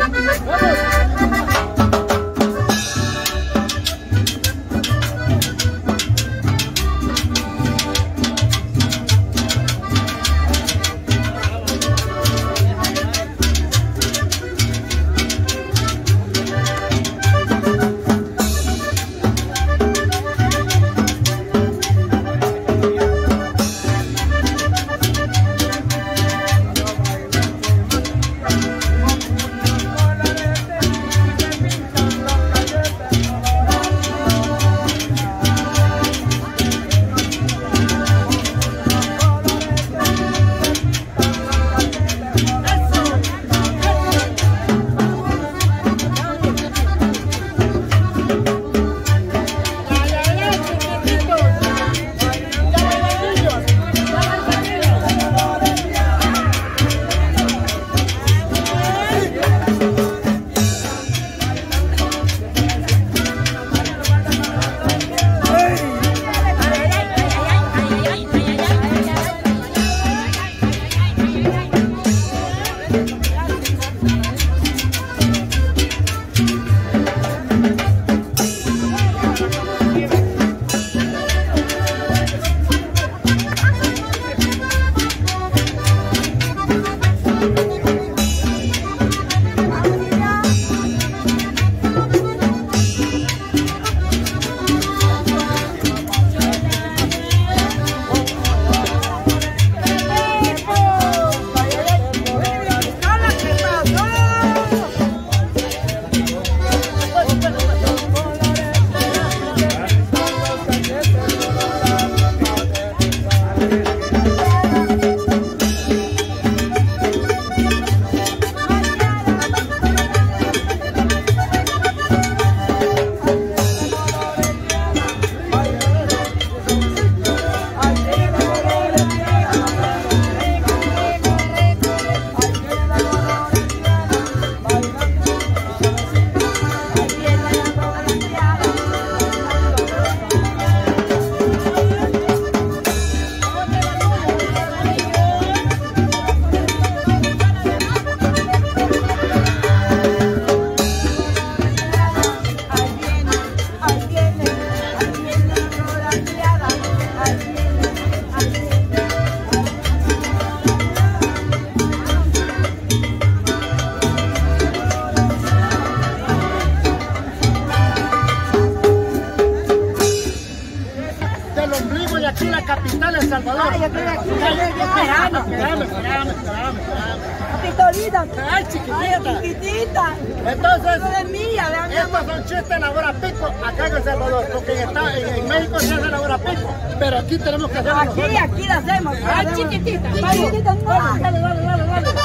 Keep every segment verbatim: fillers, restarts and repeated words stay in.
capital El Salvador. Ay, yo estoy aquí, esperando. Espérame, espérame, espérame. Pistolita. Ay, chiquitita. Ay, chiquitita. Entonces, eso es mía, vean. estos son chistes en la hora pico acá en El Salvador, porque en, está, en, en México se hace la hora pico, pero aquí tenemos que hacerlo Aquí, nosotros. aquí la hacemos. Ay, chiquitita. Chiquitita, no. Dale, dale, dale, dale.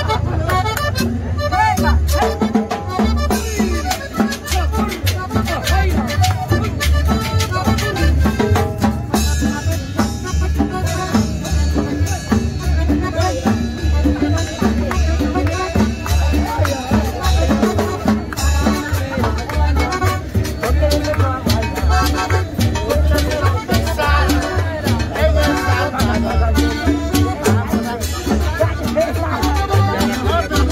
Venga. Otra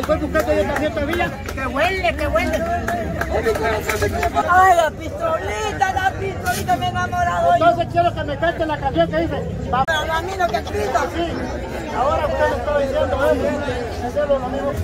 estoy buscando yo también todavía. Que huele, que huele. Ay, la pistolita, la pistolita, me he enamorado. Entonces quiero que me cante la canción que dice. Va. Pero a mí no te grito. Sí. Ahora usted me está diciendo eso. Hacerlo lo mismo.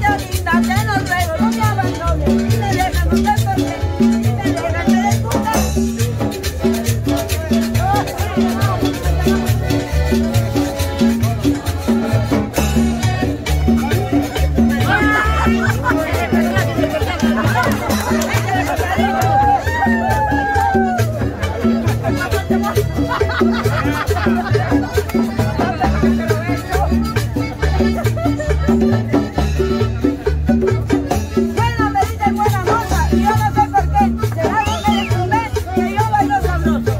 vida linda, te lo ruego, no me abandones. Si me dejas, no sé por qué. Si me dejas, me disculpas. Bueno, me dice buena moza y yo no sé por qué. Será donde le tomé que yo bailo sabroso.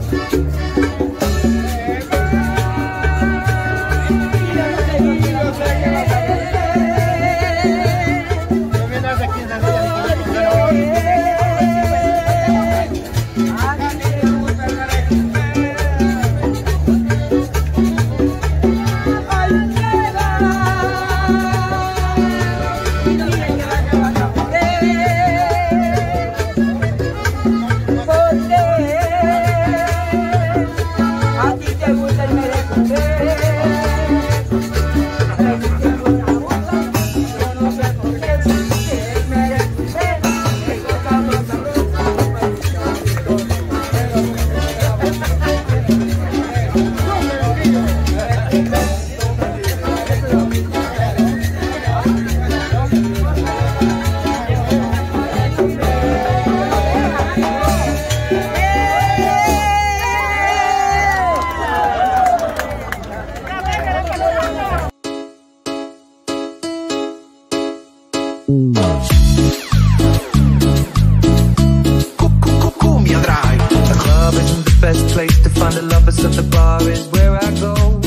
Cumbia Drive. The club isn't the best place to find the lovers, so the bar is where I go.